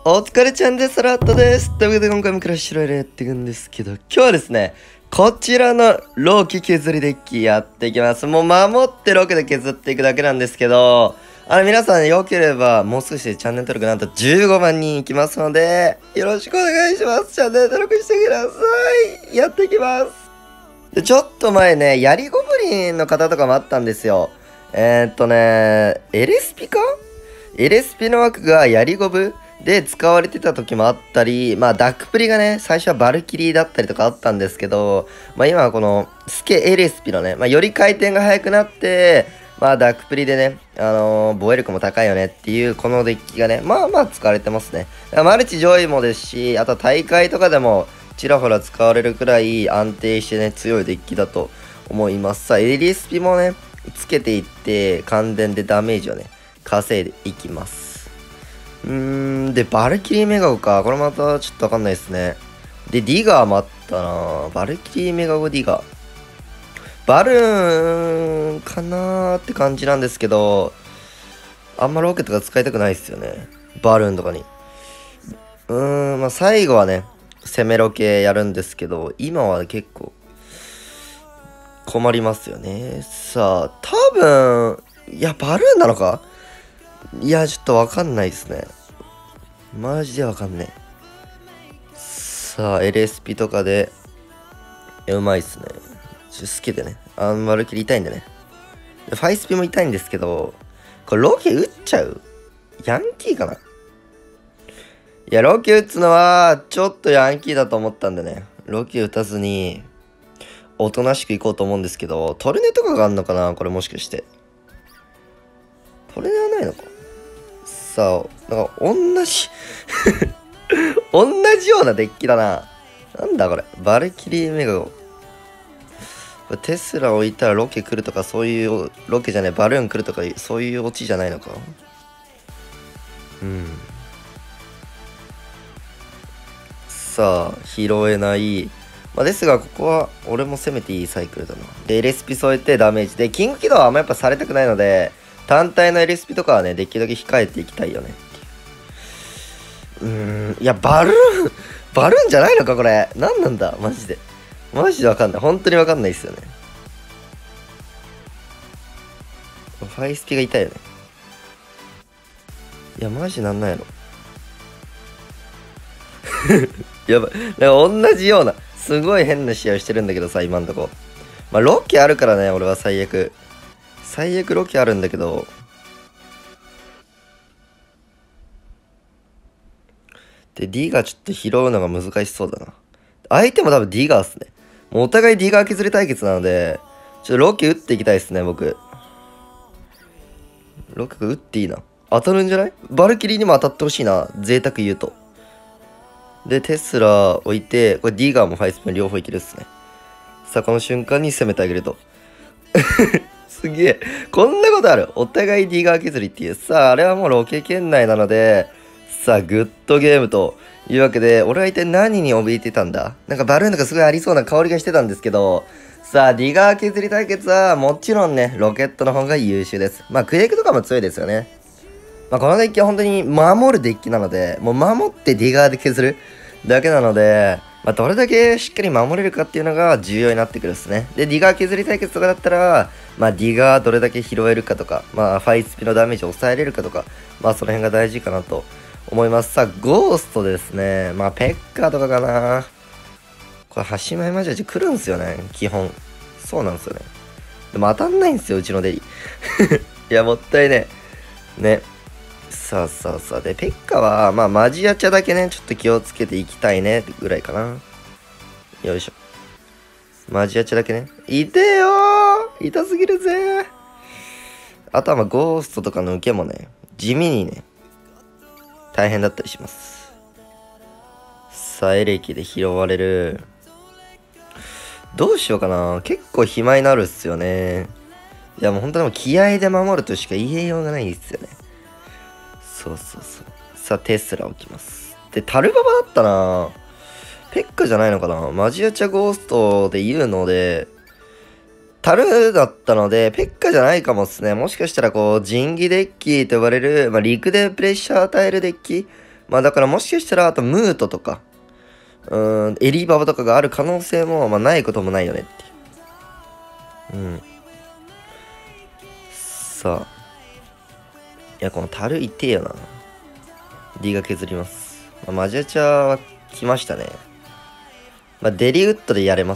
お疲れちゃんです。ラットです。ということで今回もクラッシュロイヤルやっていくんですけど、今日はですね、こちらのロキ削りデッキやっていきます。もう守ってロキで削っていくだけなんですけど、皆さん良ければもう少しでチャンネル登録なんと15万人いきますので、よろしくお願いします。チャンネル登録してください。やっていきます。で、ちょっと前ね、ヤリゴブリンの方とかもあったんですよ。LSP か ?LSP の枠がヤリゴブで使われてた時もあったり、ダックプリがね、最初はバルキリーだったりとかあったんですけど、今はこのスケ LSP のね、より回転が速くなって、ダックプリでね、防衛力も高いよねっていうこのデッキがね、使われてますね。マルチ上位もですし、あと大会とかでもちらほら使われるくらい安定してね、強いデッキだと思います。さあ、LSP もね、つけていって、関電でダメージをね、稼いでいきます。で、バルキリーメガゴか。これまたちょっとわかんないですね。で、ディガーもあったな。バルキリーメガゴディガー。バルーンかなーって感じなんですけど、あんまロケットが使いたくないですよね。バルーンとかに。最後はね、攻めロケやるんですけど、今は結構困りますよね。さあ、多分、いや、バルーンなのか？いや、ちょっとわかんないですね。マジでわかんねえ。さあ、LSP とかで、うまいっすね。好きでね。マルキリ痛いんでね。ファイスピも痛いんですけど、これロケ打っちゃう？ヤンキーかな？いや、ロケ打つのは、ちょっとヤンキーだと思ったんでね。ロケ打たずに、おとなしく行こうと思うんですけど、トルネとかがあんのかな？これもしかして。トルネはないのか？さあ、なんか同じ同じようなデッキだな。なんだこれ。バルキリーメガゴ。テスラ置いたらロケ来るとか、そういう、ロケじゃない、バルーン来るとか、そういうオチじゃないのか。さあ、拾えない。ですが、ここは、俺も攻めていいサイクルだな。で、LSP 添えてダメージ。で、キング起動はあんまやっぱされたくないので、単体の LSP とかはね、できるだけ控えていきたいよね。いや、バルーンじゃないのか、これ。何なんだ、マジで。マジでわかんない。本当にわかんないっすよね。ファイスピが痛いよね。いや、マジなんなんやろ。やばい。なんか同じような、すごい変な試合してるんだけどさ、今んとこ。ロケあるからね、俺は最悪。最悪ロケあるんだけど。で、D がちょっと拾うのが難しそうだな。相手も多分 D ガーっすね。もうお互い D ガー削り対決なので、ちょっとロケ打っていきたいっすね、僕。ロケ打っていいな。当たるんじゃない？バルキリーにも当たってほしいな。贅沢言うと。で、テスラ置いて、これ D ガーもファイスピン両方いけるっすね。さあ、この瞬間に攻めてあげると。すげえ。こんなことある。お互い D ガー削りっていう。さあ、あれはもうロケ圏内なので、さあ、グッドゲームというわけで、俺は一体何に怯えてたんだ？なんかバルーンとかすごいありそうな香りがしてたんですけど、さあ、ディガー削り対決はもちろんね、ロケットの方が優秀です。クエイクとかも強いですよね。このデッキは本当に守るデッキなので、もう守ってディガーで削るだけなので、どれだけしっかり守れるかっていうのが重要になってくるですね。で、ディガー削り対決とかだったら、ディガーどれだけ拾えるかとか、ファイスピのダメージを抑えれるかとか、その辺が大事かなと思います。さあ、ゴーストですね。ペッカーとかかな。これ、端前マジャージ来るんすよね、基本。そうなんですよね。でも当たんないんですよ、うちのデリ。いや、もったいねえ。ね。さあさあさあ。で、ペッカは、マジアチャだけね、ちょっと気をつけていきたいね、ぐらいかな。よいしょ。マジアチャだけね。痛えよー痛すぎるぜー。あとはゴーストとかの受けもね、地味にね、大変だったりします。さあ、エレキで拾われる。どうしようかな。結構暇になるっすよね。いやもう本当にもう気合で守るとしか言えようがないですよね。そうそうそう。さあ、テスラ置きます。で、タルババだったな。ペッカじゃないのかな。マジアチャゴーストで言うので、タルだったので、ペッカじゃないかもっすね。もしかしたらこう、仁義デッキと呼ばれる、陸でプレッシャー与えるデッキまあだからもしかしたら、あとムートとか、エリーババとかがある可能性も、まあないこともないよねっていう。うん。さあ。いや、この樽痛えよな。D が削ります。まあ、マジアチャは来ましたね。まあ、デリウッドでやれます。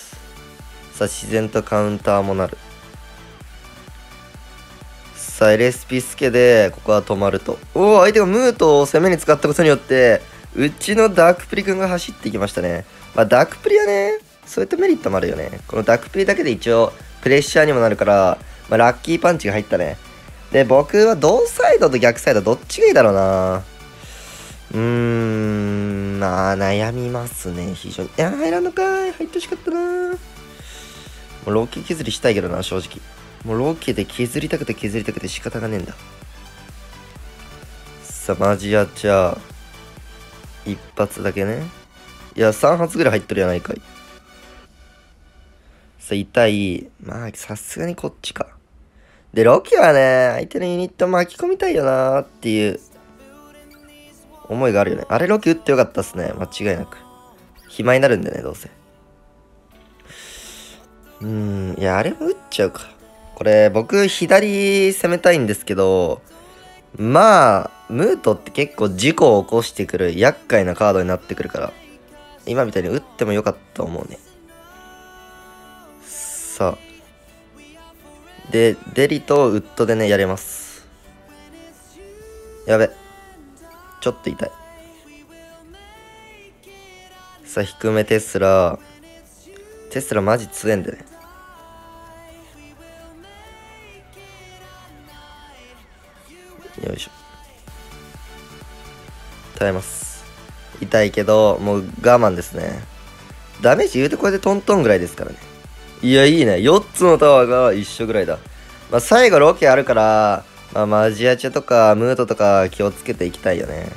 さあ、自然とカウンターもなる。さあ、LSP スケで、ここは止まると。おお、相手がムートを攻めに使ったことによって、うちのダークプリ君が走っていきましたね。まあ、ダークプリはね、そういったメリットもあるよね。このダークプリだけで一応、プレッシャーにもなるから、まあ、ラッキーパンチが入ったね。で、僕は同サイドと逆サイドどっちがいいだろうな。まあ、悩みますね、非常に。いや、入らんのかーい。入ってほしかったなー。もう、ローキー削りしたいけどな、正直。もう、ローキーで削りたくて仕方がねえんだ。さあ、マジアチャー。一発だけね。いや、3発ぐらい入っとるやないかい。さあ、痛い。まあ、さすがにこっちか。で、ロキはね、相手のユニット巻き込みたいよなーっていう思いがあるよね。あれロキ打ってよかったっすね。間違いなく。暇になるんでね、どうせ。いや、あれも打っちゃうか。これ、僕、左攻めたいんですけど、まあ、ムートって結構事故を起こしてくる厄介なカードになってくるから、今みたいに打ってもよかったと思うね。さあ。で、デリとウッドでね、やれます。やべ。ちょっと痛い。さあ、低めテスラ。テスラマジ強えんでね。よいしょ。耐えます。痛いけど、もう我慢ですね。ダメージ言うてこれでトントンぐらいですからね。いや、いいね。4つのタワーが一緒ぐらいだ。まあ、最後ロケあるから、まあ、マジアチェとかムートとか気をつけていきたいよね。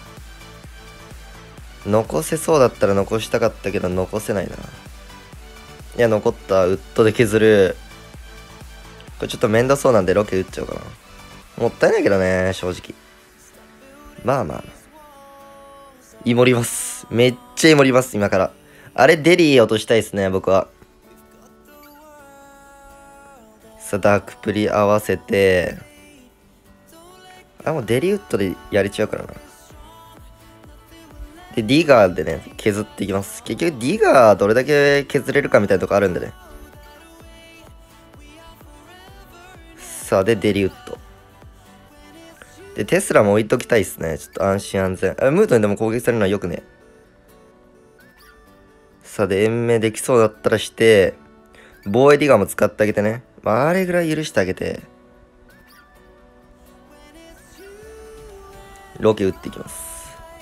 残せそうだったら残したかったけど、残せないな。いや、残った。ウッドで削る。これちょっとめんどそうなんでロケ打っちゃおうかな。もったいないけどね、正直。まあまあ。イモります。めっちゃイモります、今から。あれ、デリー落としたいですね、僕は。さあ、ダークプリ合わせて。あ、もうデリウッドでやれちゃうからな。で、ディガーでね、削っていきます。結局、ディガーどれだけ削れるかみたいなとこあるんでね。さあ、で、デリウッド。で、テスラも置いときたいっすね。ちょっと安心安全。ムートにでも攻撃されるのはよくね。さあ、で、延命できそうだったらして、防衛ディガーも使ってあげてね。まあ、あれぐらい許してあげて。ロケ打っていきます。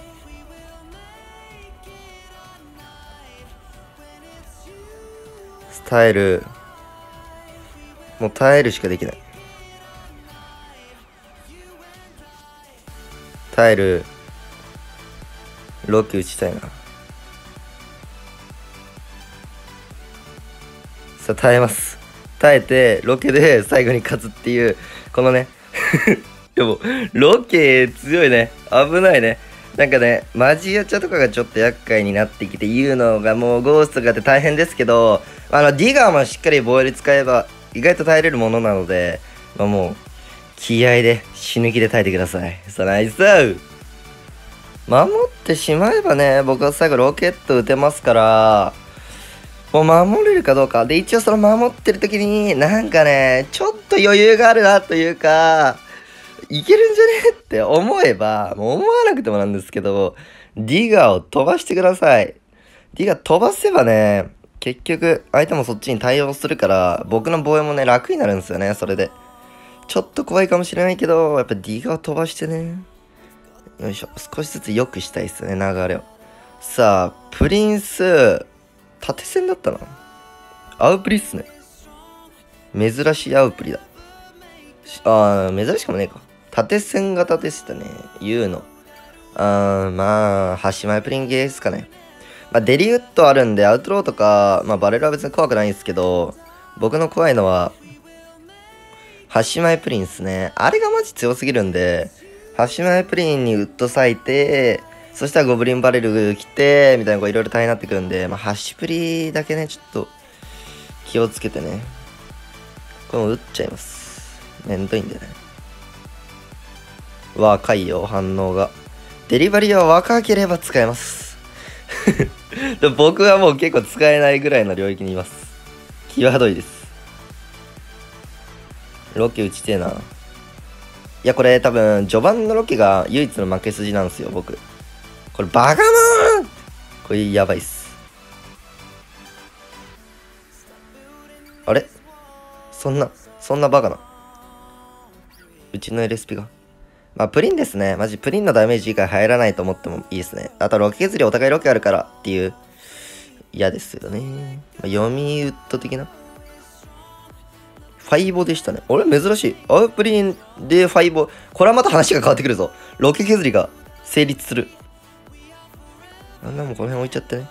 スタイル。もう耐えるしかできない。耐える。ロケ打ちたいな。さあ、耐えます。耐えて、ロケで最後に勝つっていう、このね。でも、ロケ強いね。危ないね。なんかね、マジアチャとかがちょっと厄介になってきて言うのがもうゴーストがあって大変ですけど、ディガーもしっかり防衛で使えば意外と耐えれるものなので、まあ、もう、気合で死ぬ気で耐えてください。さあ、ナイス守ってしまえばね、僕は最後ロケット撃てますから、もう守れるかどうか。で、一応その守ってる時に、なんかね、ちょっと余裕があるなというか、いけるんじゃねって思えば、もう思わなくてもなんですけど、ディガーを飛ばしてください。ディガー飛ばせばね、結局、相手もそっちに対応するから、僕の防衛もね、楽になるんですよね、それで。ちょっと怖いかもしれないけど、やっぱディガーを飛ばしてね。よいしょ。少しずつ良くしたいっすね、流れを。さあ、プリンス、縦線だったな。アウプリっすね。珍しいアウプリだ。珍しくもねえか。縦線型でしたね。言うの。まあ、端前プリンゲーですかね。まあ、デリウッドあるんで、アウトローとか、まあ、バレルは別に怖くないんですけど、僕の怖いのは、端前プリンっすね。あれがマジ強すぎるんで、 シマイプリンにウッド割いて、そしたらゴブリンバレル来て、みたいなこういろいろ大変になってくるんで、ハッシュプリだけね、ちょっと気をつけてね。これも打っちゃいます。めんどいんでね。若いよ、反応が。デリバリーは若ければ使えます。で僕はもう結構使えないぐらいの領域にいます。際どいです。ロケ打ちてえな。いや、これ多分、序盤のロケが唯一の負け筋なんですよ、僕。これ、バカモーンこれ、やばいっす。あれそんなバカな。うちの LSP が。プリンですね。マジ、プリンのダメージ以外入らないと思ってもいいですね。あと、ロケ削りお互いロケあるからっていう、嫌ですよね。読みウッド的な。ファイボでしたね。あれ珍しい。プリンでファイボ。これはまた話が変わってくるぞ。ロケ削りが成立する。あんなもんこの辺置いちゃってね。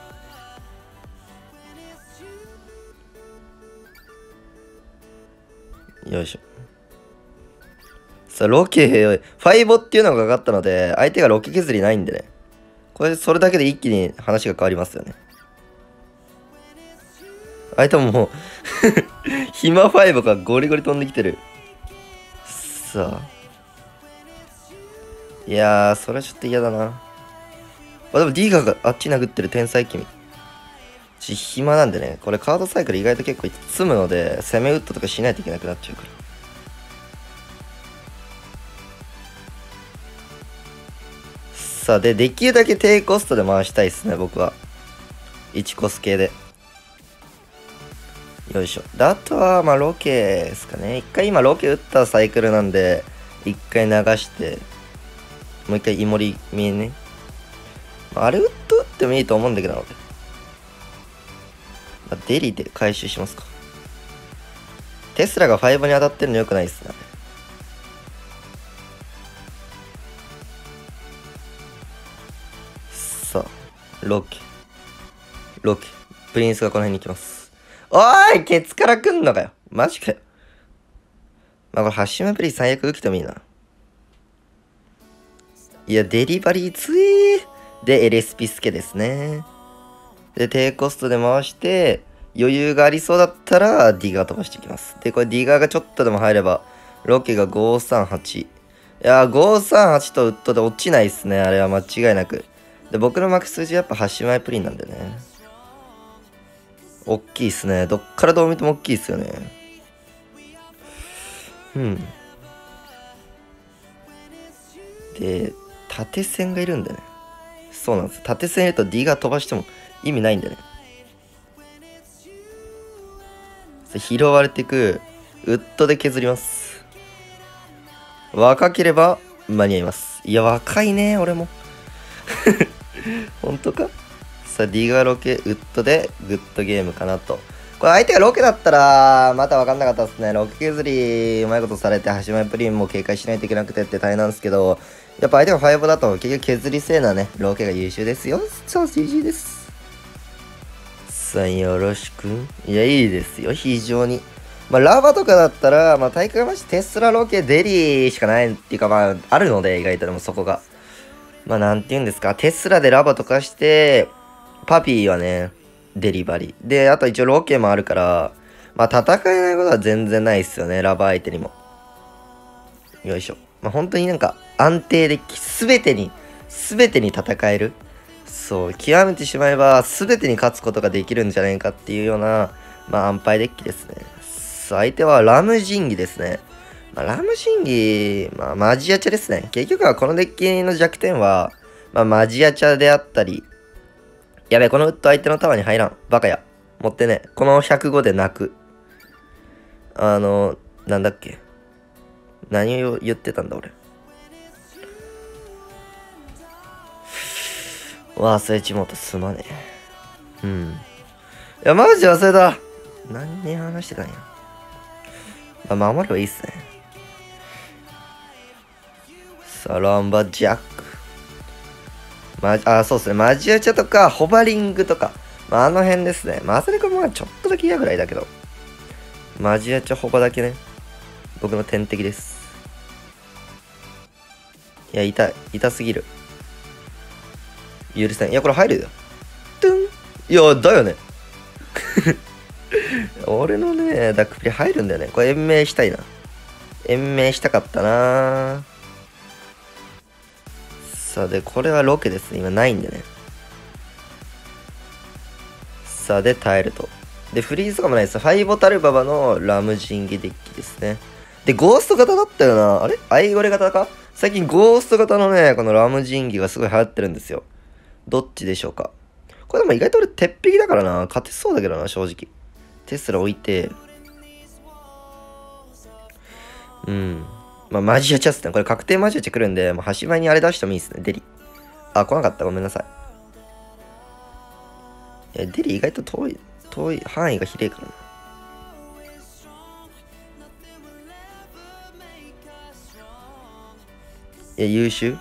よいしょ。さあ、ロケ、ファイボっていうのがかかったので、相手がロケ削りないんでね。これ、それだけで一気に話が変わりますよね。相手ももうヒマファイボがゴリゴリ飛んできてる。さあ。いやー、それはちょっと嫌だな。でも D があっち殴ってる天才君。暇なんでね、これカードサイクル意外と結構積むので、攻めウッドとかしないといけなくなっちゃうから。さあ、できるだけ低コストで回したいですね、僕は。1コス系で。よいしょ。で、あとは、ロケですかね。一回今ロケ打ったサイクルなんで、一回流して、もう一回イモリ見えね。あれ打ってもいいと思うんだけど、デリで回収しますか。テスラが5に当たってるの良くないっすね。さあ、ロケ。プリンスがこの辺に行きます。おーいケツから来んのかよ。マジかよ。これ、ハッシュマプリ最悪受けてもいいな。いや、デリバリーついで、LSP スケですね。で、低コストで回して、余裕がありそうだったら、ディガー飛ばしていきます。で、これディガーがちょっとでも入れば、ロケが538。いやー、538とウッドで落ちないっすね。あれは間違いなく。で、僕のマックス数字やっぱハッシュマイプリンなんでね。おっきいっすね。どっからどう見てもおっきいっすよね。うん。で、縦線がいるんでね。そうなんです。縦線いると D が飛ばしても意味ないんでね。拾われていく。ウッドで削ります。若ければ間に合います。いや、若いね、俺も。本当か。さあ、D がロケ、ウッドでグッドゲームかなと。これ相手がロケだったら、また分かんなかったですね。ロケ削り、うまいことされて、端前プリンも警戒しないといけなくてって大変なんですけど、やっぱ相手が5だと結局削りせいなね、ロケが優秀ですよ。そう、GG です。さあ、よろしく。いや、いいですよ、非常に。ラバとかだったら、大会はマジテスラロケ、デリしかないっていうか、あるので、意外とでもそこが。なんて言うんですか、テスラでラバとかして、パピーはね、デリバリー。で、あと一応ロケもあるから、戦えないことは全然ないっすよね、ラバ相手にも。よいしょ。本当になんか、安定で、すべてに戦える。そう、極めてしまえば、すべてに勝つことができるんじゃないかっていうような、安牌デッキですね。相手はラムジンギですね。ラムジンギ、マジアチャですね。結局はこのデッキの弱点は、マジアチャであったり、やべえ、このウッド相手のタワーに入らん。バカや。持ってね。この105で泣く。なんだっけ。何を言ってたんだ、俺。忘れちもうとすまねえ。うん。いや、マジ忘れた。何話してたんや。守ればいいっすね。さあ、ランバジャック。そうっすね。マジアチャとか、ホバリングとか。あの辺ですね。アサリコもちょっとだけ嫌ぐらいだけど。マジアチャホバだけね。僕の天敵です。 いや、痛すぎる。許せん。いや、これ入るよ。トゥン。いや、だよね。俺のね、ダックプリ入るんだよね。これ延命したいな。延命したかったな。さあ、で、これはロケですね。今ないんでね。さあ、で、耐えると。で、フリーズとかもないです。ファイボタルババのラムジンギデッキですね。で、ゴースト型だったよな。あれアイゴレ型か最近ゴースト型のね、このラムジンギがすごい流行ってるんですよ。どっちでしょうか。これでも意外と俺鉄壁だからな。勝てそうだけどな、正直。テスラ置いて。うん。まあ、マジアチャっすね。これ確定マジアチャ来るんで、もう端前にあれ出してもいいですね。デリ。あ、来なかった。ごめんなさい。デリ意外と遠い、範囲が広いからな。優秀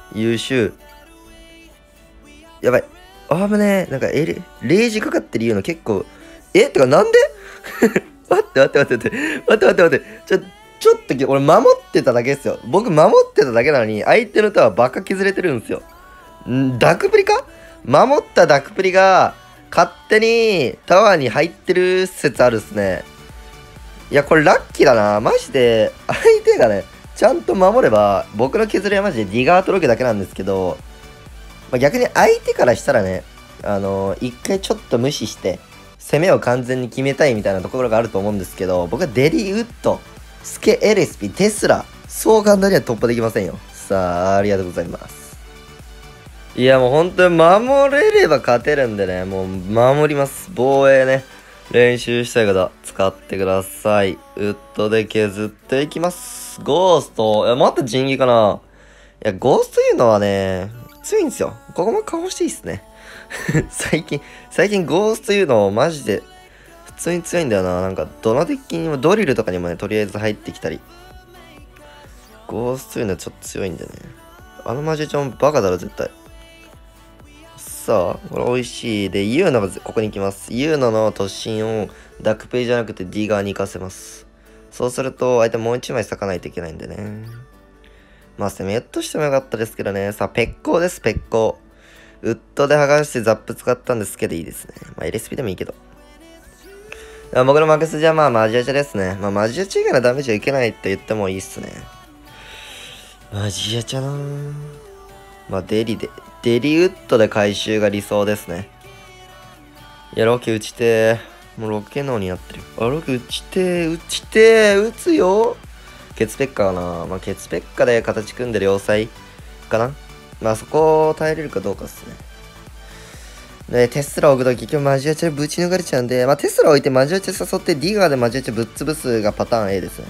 やばい。あぶねえ。なんか、レイジかかってる言うの結構、てかなんで待って。ちょっと、俺守ってただけですよ。僕守ってただけなのに、相手のタワーバカ削れてるんですよ。ダクプリか守ったダクプリが、勝手にタワーに入ってる説あるっすね。いや、これラッキーだな。マジで、相手がね、ちゃんと守れば、僕の削りはマジでディガーとロケだけなんですけど、まあ、逆に相手からしたらね、一回ちょっと無視して、攻めを完全に決めたいみたいなところがあると思うんですけど、僕はデリウッド、スケ LSP、テスラ、そう簡単には突破できませんよ。さあ、ありがとうございます。いや、もう本当に守れれば勝てるんでね、もう守ります。防衛ね。練習したい方、使ってください。ウッドで削っていきます。ゴースト、いや、また人技かな。いや、ゴーストいうのはね、強いんですよ。ここも顔していいっすね。最近ゴーストいうのマジで普通に強いんだよな。なんかどのデッキにもドリルとかにもね、とりあえず入ってきたり。ゴーストいうのはちょっと強いんだよね。あのマジちゃんバカだろ、絶対。さあ、これ美味しい。で、ユーノがここに行きます。ユーノの突進をダックペイじゃなくて D 側に行かせます。そうすると、相手もう一枚咲かないといけないんでね。まあ、攻めとしてもよかったですけどね。さあ、ペッコーです、ペッコー。ウッドで剥がしてザップ使ったんですけどいいですね。まあ、LSP でもいいけど。僕のマクスじゃまあ、マジアチャですね。まあ、マジアチャ以外のダメージはいけないって言ってもいいっすね。マジアチャなー。まあ、デリウッドで回収が理想ですね。いや、ロケ打ちてー。もうロケ脳になってる。あ、ロケ打ちてー。打つよ。ケツペッカかな。まあ、ケツペッカで形組んでる要塞かな。まあ、そこを耐えれるかどうかっすね。で、テスラ置くと結局マジアチャぶち抜かれちゃうんで、まあ、テスラ置いてマジアチャ誘ってディガーでマジアチャぶっ潰すがパターン A ですね。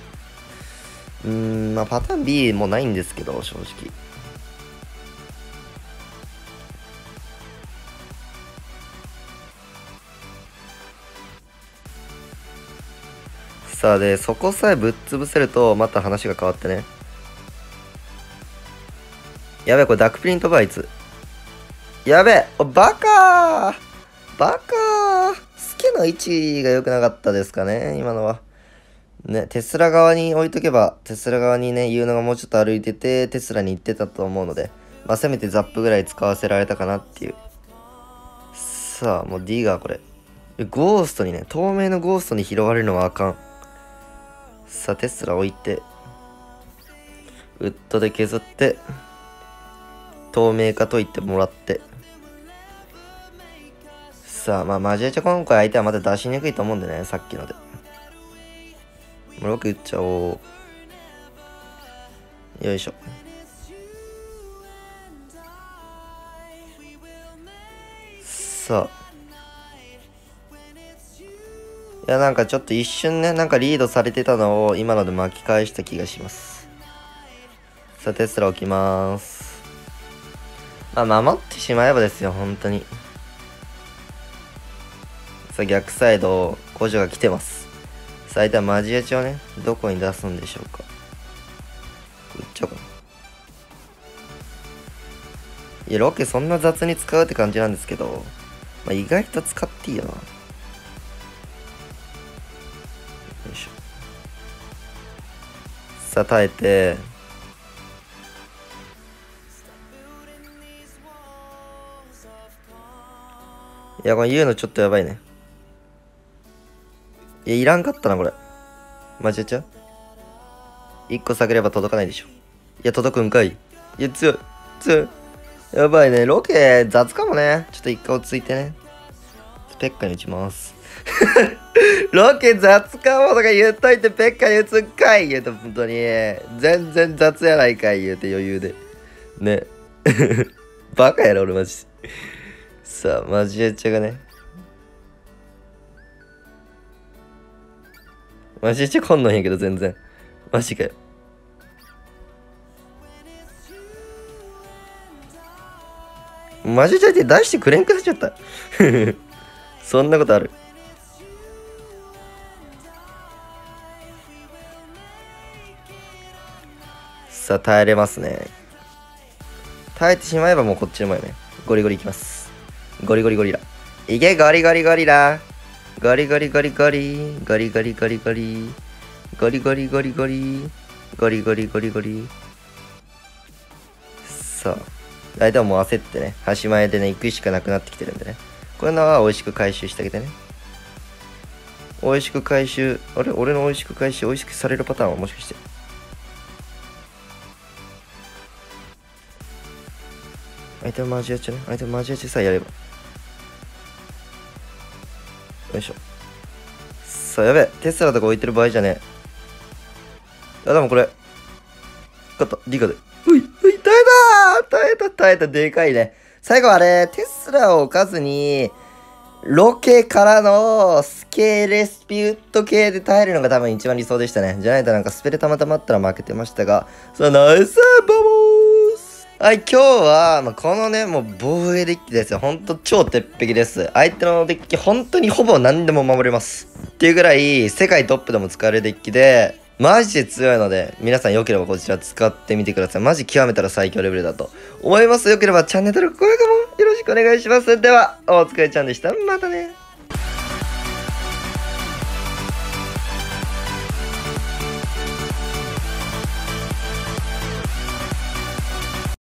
まあ、パターン B もないんですけど、正直。さあ、で、そこさえぶっ潰せると、また話が変わってね。やべえ、これダックプリントバーあいつ。やべえ、バカーバカースケの位置が良くなかったですかね、今のは。ね、テスラ側に置いとけば、テスラ側にね、言うのがもうちょっと歩いてて、テスラに行ってたと思うので、まあ、せめてザップぐらい使わせられたかなっていう。さあ、もう D がこれ。ゴーストにね、透明のゴーストに拾われるのはあかん。さあ、テスラ置いて、ウッドで削って、透明化と言ってもらって。さあ、まあ、マジアチャ今回相手はまだ出しにくいと思うんでね、さっきので。もう6打っちゃおう。よいしょ。さあ。いや、なんかちょっと一瞬ね、なんかリードされてたのを今ので巻き返した気がします。さあ、テスラ置きます。まあ、守ってしまえばですよ、本当に。さあ、逆サイド、補助が来てます。さあ、相手はマジアチをね、どこに出すんでしょうか。打っちゃおうかな。いや、ロケそんな雑に使うって感じなんですけど、まあ、意外と使っていいよな。よいしょ。さあ、耐えて、 いや、これ言うのちょっとやばいね。いや、いらんかったな、これ。間違えちゃう？ 1 個下げれば届かないでしょ。いや、届くんかい。いや、強い。強い。やばいね。ロケ雑かもね。ちょっと一回落ち着いてね。ペッカに打ちます。ロケ雑かもとか言っといてペッカに打つんかい言うと、本当に。全然雑やないかい言うて余裕で。ね。バカやろ、俺マジで。さあ、マジエチェがね。マジエチェ来んのんやけど、全然。マジかよ。マジエチェって出してくれんくなっちゃった。そんなことある。さあ、耐えれますね。耐えてしまえばもうこっちの前ね。ゴリゴリいきます。ゴリゴリゴリラ。いけ、ゴリゴリゴリラ。ゴリゴリゴリゴリ。ゴリゴリゴリゴリ。ゴリゴリゴリゴリ。ゴリゴリゴリゴリ。さあ。相手はもう焦ってね。端前でね、行くしかなくなってきてるんでね。これのは美味しく回収してあげてね。美味しく回収。あれ俺の美味しく回収、美味しくされるパターンはもしかして。相手のマジアチね。相手のマジアチさえやれば。よいしょ。さあ、やべえ。テスラとか置いてる場合じゃねえ。あ、でもこれ。勝った。リカで。うい、耐えたー、耐えた。でかいね。最後あれ、テスラを置かずに、ロケからのスケーレスピュット系で耐えるのが多分一番理想でしたね。じゃないとなんかスペルたまたまあったら負けてましたが。さあ、ナイスバモースはい、今日は、このね、もう防衛デッキですよ。ほんと超鉄壁です。相手のデッキ、本当にほぼ何でも守れます。っていうぐらい、世界トップでも使えるデッキで、マジで強いので、皆さん良ければこちら使ってみてください。マジ極めたら最強レベルだと思います。良ければチャンネル登録、高評価もよろしくお願いします。では、お疲れちゃんでした。またね。